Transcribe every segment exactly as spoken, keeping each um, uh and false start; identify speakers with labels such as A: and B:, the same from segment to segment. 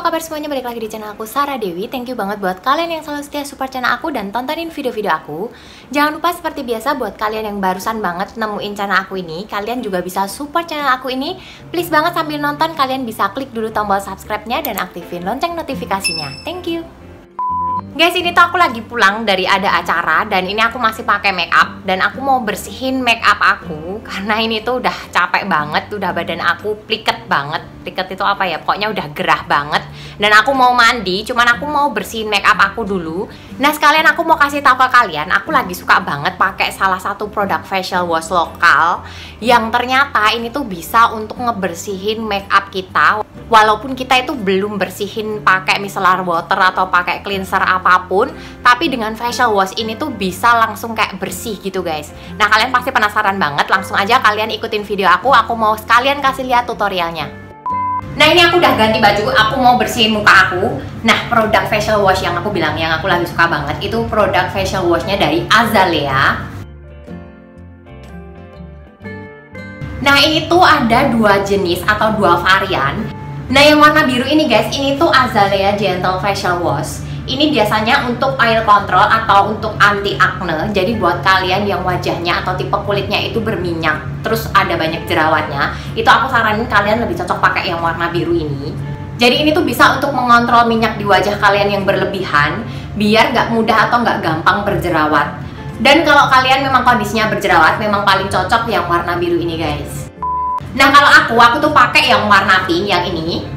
A: apa kabar semuanya, balik lagi di channel aku Sarah Dewi. Thank you banget buat kalian yang selalu setia support channel aku dan tontonin video-video aku. Jangan lupa seperti biasa buat kalian yang barusan banget nemuin channel aku ini, kalian juga bisa support channel aku ini. Please banget sambil nonton kalian bisa klik dulu tombol subscribe-nya dan aktifin lonceng notifikasinya. Thank you. Guys, ini tuh aku lagi pulang dari ada acara dan ini aku masih pakai make up dan aku mau bersihin make up aku karena ini tuh udah capek banget, udah badan aku pliket banget. Pliket itu apa ya? Pokoknya udah gerah banget dan aku mau mandi, cuman aku mau bersihin make up aku dulu. Nah, sekalian aku mau kasih tahu ke kalian, aku lagi suka banget pakai salah satu produk facial wash lokal yang ternyata ini tuh bisa untuk ngebersihin make up kita. Walaupun kita itu belum bersihin pakai micellar water atau pakai cleanser apapun, tapi dengan facial wash ini tuh bisa langsung kayak bersih gitu guys. Nah, kalian pasti penasaran banget, langsung aja kalian ikutin video aku, aku mau sekalian kasih lihat tutorialnya. Nah, ini aku udah ganti baju, aku mau bersihin muka aku. Nah, produk facial wash yang aku bilang, yang aku lagi suka banget, itu produk facial washnya dari Azalea. Nah, ini tuh ada dua jenis atau dua varian. Nah, yang warna biru ini guys, ini tuh Azalea Gentle Facial Wash. Ini biasanya untuk oil control atau untuk anti acne. Jadi buat kalian yang wajahnya atau tipe kulitnya itu berminyak, terus ada banyak jerawatnya, itu aku saranin kalian lebih cocok pakai yang warna biru ini. Jadi ini tuh bisa untuk mengontrol minyak di wajah kalian yang berlebihan, biar nggak mudah atau nggak gampang berjerawat. Dan kalau kalian memang kondisinya berjerawat, memang paling cocok yang warna biru ini guys. Nah, kalau aku, aku tuh pakai yang warna pink, yang ini.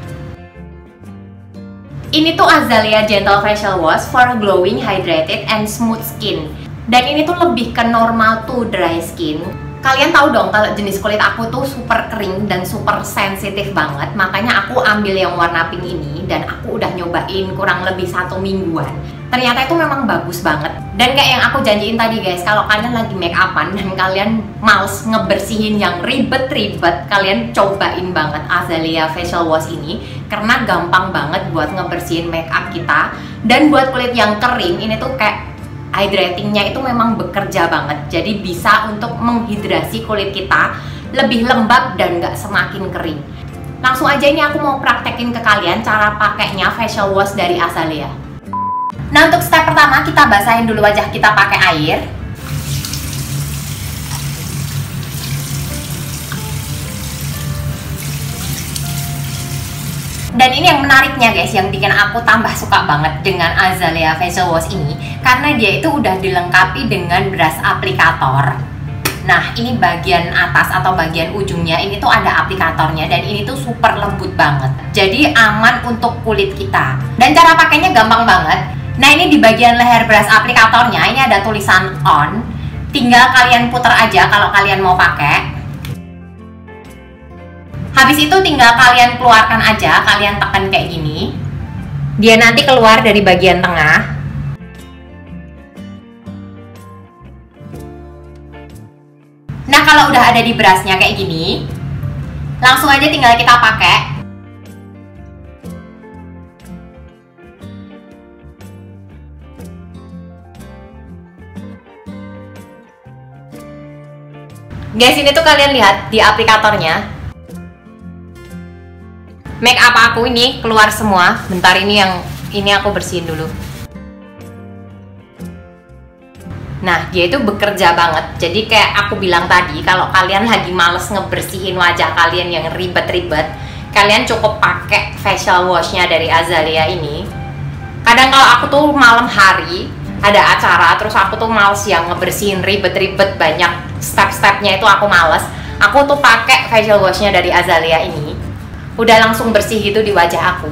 A: Ini tuh Azalea Gentle Facial Wash for glowing, hydrated, and smooth skin. Dan ini tuh lebih ke normal to dry skin. Kalian tahu dong kalau jenis kulit aku tuh super kering dan super sensitif banget. Makanya aku ambil yang warna pink ini dan aku udah nyobain kurang lebih satu mingguan. Ternyata itu memang bagus banget. Dan kayak yang aku janjiin tadi guys, kalau kalian lagi make upan dan kalian males ngebersihin yang ribet-ribet, kalian cobain banget Azalea Facial Wash ini karena gampang banget buat ngebersihin make up kita. Dan buat kulit yang kering, ini tuh kayak hydratingnya itu memang bekerja banget. Jadi bisa untuk menghidrasi kulit kita lebih lembab dan gak semakin kering. Langsung aja ini aku mau praktekin ke kalian cara pakainya facial wash dari Azalea. Nah, untuk step pertama kita basahin dulu wajah kita pakai air. Dan ini yang menariknya guys, yang bikin aku tambah suka banget dengan Azalea Facial Wash ini, karena dia itu udah dilengkapi dengan brush aplikator. Nah, ini bagian atas atau bagian ujungnya ini tuh ada aplikatornya dan ini tuh super lembut banget. Jadi aman untuk kulit kita. Dan cara pakainya gampang banget. Nah, ini di bagian leher brush aplikatornya ini ada tulisan on. Tinggal kalian puter aja kalau kalian mau pakai. Habis itu tinggal kalian keluarkan aja, kalian tekan kayak gini. Dia nanti keluar dari bagian tengah. Nah, kalau udah ada di brushnya kayak gini, langsung aja tinggal kita pakai. Guys, ini tuh kalian lihat di aplikatornya, make up aku ini keluar semua. Bentar, ini yang ini aku bersihin dulu. Nah, dia itu bekerja banget. Jadi kayak aku bilang tadi, kalau kalian lagi males ngebersihin wajah kalian yang ribet-ribet, kalian cukup pakai facial washnya dari Azalea ini. Kadang kalau aku tuh malam hari ada acara, terus aku tuh males yang ngebersihin ribet-ribet banyak step-stepnya, itu aku males. Aku tuh pakai facial washnya dari Azalea ini, udah langsung bersih gitu di wajah aku.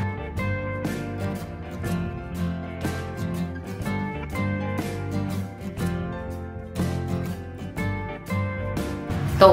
A: Tuh.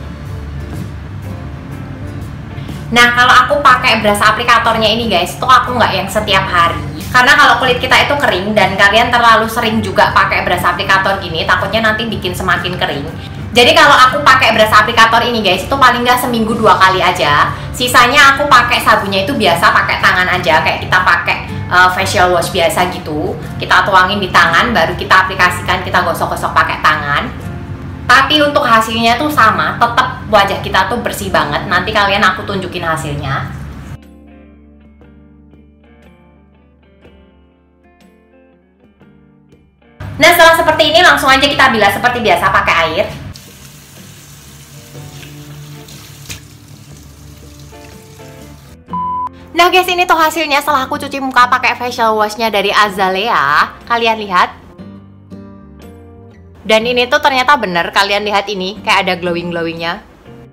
A: Nah, kalau aku pakai brush aplikatornya ini guys, tuh aku nggak yang setiap hari. Karena kalau kulit kita itu kering dan kalian terlalu sering juga pakai brush aplikator gini, takutnya nanti bikin semakin kering. Jadi kalau aku pakai brush aplikator ini guys, itu paling nggak seminggu dua kali aja. Sisanya aku pakai sabunnya itu biasa pakai tangan aja, kayak kita pakai uh, facial wash biasa gitu. Kita tuangin di tangan, baru kita aplikasikan, kita gosok-gosok pakai tangan. Tapi untuk hasilnya tuh sama, tetap wajah kita tuh bersih banget. Nanti kalian aku tunjukin hasilnya. Nah, setelah seperti ini langsung aja kita bilas seperti biasa pakai air. Nah guys, ini tuh hasilnya setelah aku cuci muka pakai facial washnya dari Azalea. Kalian lihat. Dan ini tuh ternyata bener, kalian lihat ini kayak ada glowing-glowingnya.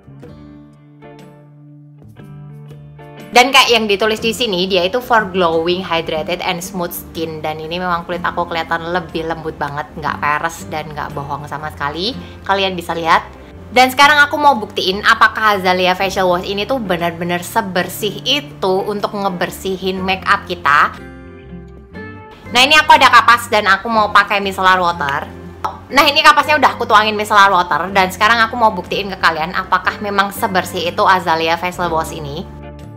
A: Dan kayak yang ditulis di sini, dia itu for glowing, hydrated, and smooth skin. Dan ini memang kulit aku kelihatan lebih lembut banget, nggak peres dan nggak bohong sama sekali. Kalian bisa lihat. Dan sekarang aku mau buktiin apakah Azalea Facial Wash ini tuh benar-benar sebersih itu untuk ngebersihin make up kita. Nah, ini aku ada kapas dan aku mau pakai micellar water. Nah, ini kapasnya udah aku tuangin micellar water. Dan sekarang aku mau buktiin ke kalian apakah memang sebersih itu Azalea Facial Wash ini.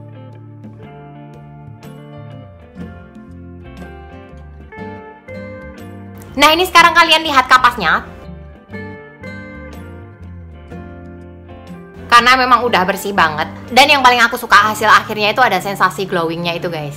A: Nah, ini sekarang kalian lihat kapasnya. Karena memang udah bersih banget. Dan yang paling aku suka hasil akhirnya itu ada sensasi glowingnya itu guys.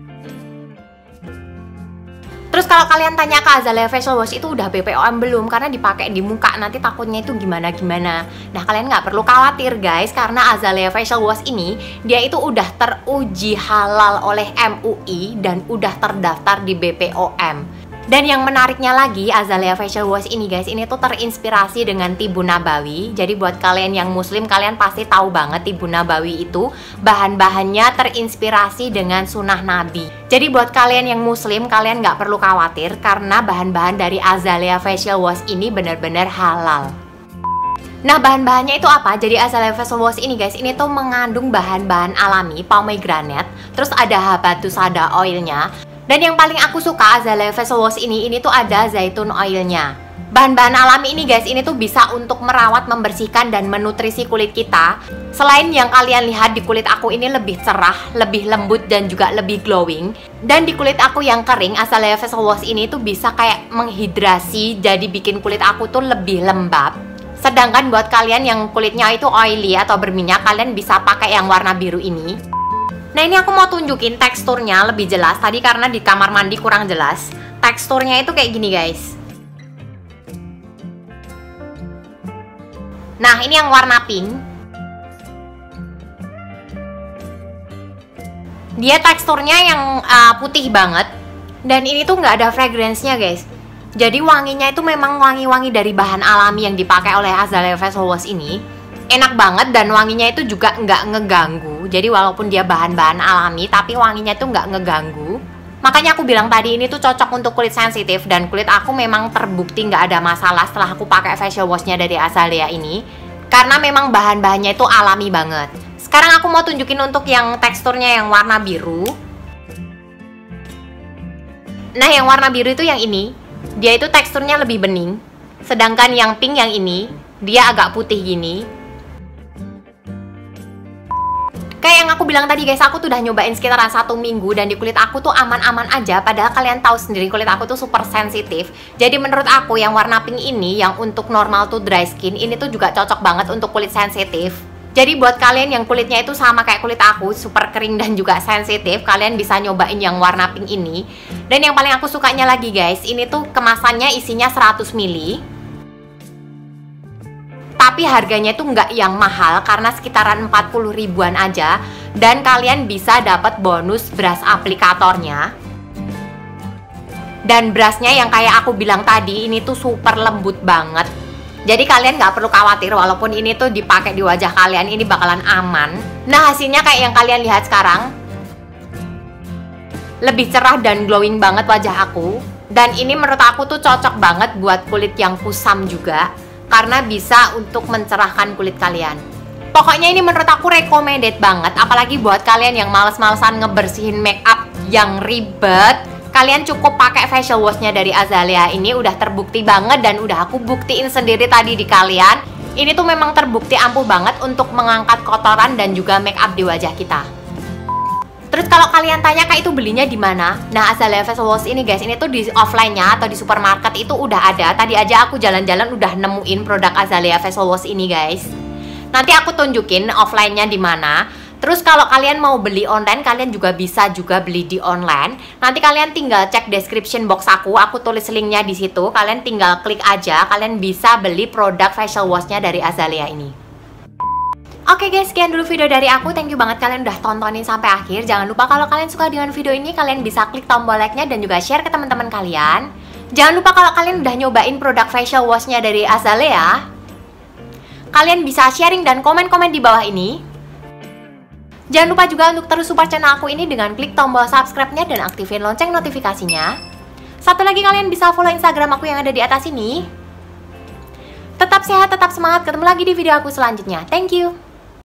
A: Terus kalau kalian tanya ke Azalea Facial Wash itu udah B P O M belum? Karena dipakai di muka nanti takutnya itu gimana-gimana. Nah, kalian nggak perlu khawatir guys, karena Azalea Facial Wash ini dia itu udah teruji halal oleh M U I dan udah terdaftar di B P O M. Dan yang menariknya lagi, Azalea Facial Wash ini guys, ini tuh terinspirasi dengan Tibun Nabawi. Jadi buat kalian yang muslim, kalian pasti tahu banget Tibun Nabawi itu bahan-bahannya terinspirasi dengan sunnah Nabi. Jadi buat kalian yang muslim, kalian nggak perlu khawatir karena bahan-bahan dari Azalea Facial Wash ini benar-benar halal. Nah, bahan-bahannya itu apa? Jadi Azalea Facial Wash ini guys, ini tuh mengandung bahan-bahan alami, pomegranate, terus ada habatus sada oilnya. Dan yang paling aku suka Azalea Facial Wash ini, ini tuh ada zaitun oilnya. Bahan-bahan alami ini guys, ini tuh bisa untuk merawat, membersihkan, dan menutrisi kulit kita. Selain yang kalian lihat di kulit aku ini lebih cerah, lebih lembut, dan juga lebih glowing. Dan di kulit aku yang kering, Azalea Facial Wash ini tuh bisa kayak menghidrasi, jadi bikin kulit aku tuh lebih lembab. Sedangkan buat kalian yang kulitnya itu oily atau berminyak, kalian bisa pakai yang warna biru ini. Nah, ini aku mau tunjukin teksturnya lebih jelas. Tadi karena di kamar mandi kurang jelas. Teksturnya itu kayak gini guys. Nah, ini yang warna pink. Dia teksturnya yang uh, putih banget. Dan ini tuh nggak ada fragrance-nya guys. Jadi wanginya itu memang wangi-wangi dari bahan alami yang dipakai oleh Azalea Facial Wash ini. Enak banget dan wanginya itu juga nggak ngeganggu. Jadi walaupun dia bahan-bahan alami, tapi wanginya itu nggak ngeganggu. Makanya aku bilang tadi ini tuh cocok untuk kulit sensitif. Dan kulit aku memang terbukti nggak ada masalah setelah aku pakai facial washnya dari Azalea ini. Karena memang bahan-bahannya itu alami banget. Sekarang aku mau tunjukin untuk yang teksturnya yang warna biru. Nah, yang warna biru itu yang ini. Dia itu teksturnya lebih bening. Sedangkan yang pink yang ini, dia agak putih gini. Kayak yang aku bilang tadi guys, aku tuh udah nyobain sekitaran satu minggu dan di kulit aku tuh aman-aman aja. Padahal kalian tahu sendiri kulit aku tuh super sensitif. Jadi menurut aku yang warna pink ini, yang untuk normal tuh dry skin, ini tuh juga cocok banget untuk kulit sensitif. Jadi buat kalian yang kulitnya itu sama kayak kulit aku, super kering dan juga sensitif, kalian bisa nyobain yang warna pink ini. Dan yang paling aku sukanya lagi guys, ini tuh kemasannya isinya seratus mililiter. Tapi harganya itu nggak yang mahal karena sekitaran empat puluh ribuan aja. Dan kalian bisa dapat bonus brush aplikatornya. Dan brushnya yang kayak aku bilang tadi, ini tuh super lembut banget. Jadi kalian nggak perlu khawatir walaupun ini tuh dipakai di wajah kalian, ini bakalan aman. Nah, hasilnya kayak yang kalian lihat sekarang. Lebih cerah dan glowing banget wajah aku. Dan ini menurut aku tuh cocok banget buat kulit yang kusam juga. Karena bisa untuk mencerahkan kulit kalian. Pokoknya ini menurut aku recommended banget. Apalagi buat kalian yang males-malesan ngebersihin make up yang ribet. Kalian cukup pakai facial washnya dari Azalea ini. Udah terbukti banget dan udah aku buktiin sendiri tadi di kalian. Ini tuh memang terbukti ampuh banget untuk mengangkat kotoran dan juga make up di wajah kita. Terus kalau kalian tanya kak itu belinya di mana? Nah, Azalea Facial Wash ini guys, ini tuh di offline-nya atau di supermarket itu udah ada. Tadi aja aku jalan-jalan udah nemuin produk Azalea Facial Wash ini guys. Nanti aku tunjukin offline-nya di mana. Terus kalau kalian mau beli online, kalian juga bisa juga beli di online. Nanti kalian tinggal cek description box aku, aku tulis linknya di situ. Kalian tinggal klik aja, kalian bisa beli produk facial washnya dari Azalea ini. Oke guys, sekian dulu video dari aku. Thank you banget kalian udah tontonin sampai akhir. Jangan lupa kalau kalian suka dengan video ini, kalian bisa klik tombol like-nya dan juga share ke teman-teman kalian. Jangan lupa kalau kalian udah nyobain produk facial washnya dari Azalea, kalian bisa sharing dan komen-komen di bawah ini. Jangan lupa juga untuk terus support channel aku ini dengan klik tombol subscribe-nya dan aktifin lonceng notifikasinya. Satu lagi, kalian bisa follow Instagram aku yang ada di atas ini. Tetap sehat, tetap semangat. Ketemu lagi di video aku selanjutnya. Thank you.